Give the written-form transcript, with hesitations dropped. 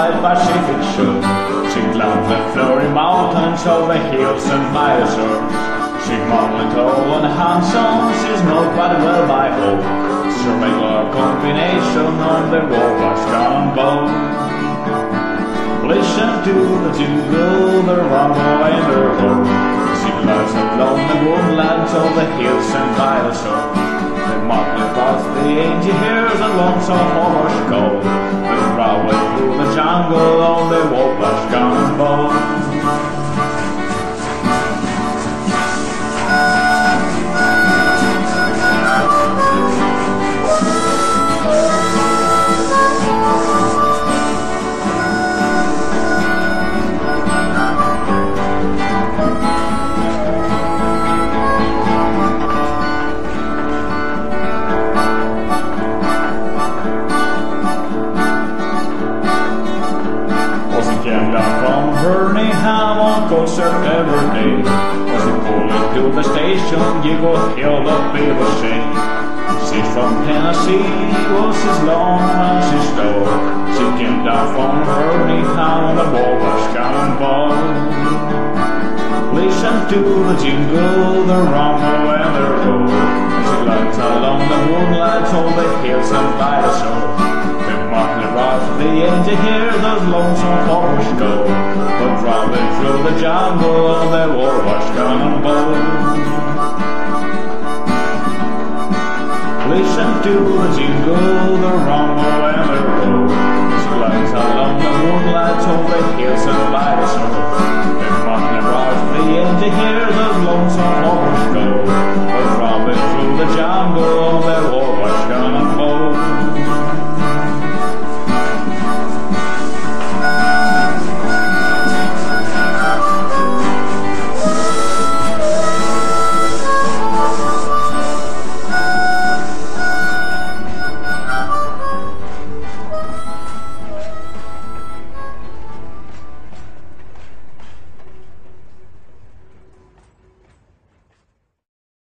by the Pacific shore. She climbed the flowery mountains of the hills and by the shore. She modeled tall and handsome, she's not but well by hope. Survivor combination on the Wabash Gunboat. Listen to the jingle, the rumble and the roar. She glides along the woodlands of the hills and by the shore. The motley past the angel hears the lonesome horse go. The travel through the jungle on the Wabash Gunboat. Came down from Birmingham on concert every day. Was he pulling to the station, you go hear the people say. She's from Tennessee, was his long and she stole. She came down from Birmingham on the Wabash Gunboat. Listen to the jingle, the rumble and the roar. She glides along the woodlands of the hills and by the shore. The angel hears those lonesome horses go, but traveling through the jungle on the Wabash Gunboat. Listen to the jingle, the rumble and the roar. She glides along the moonlight of the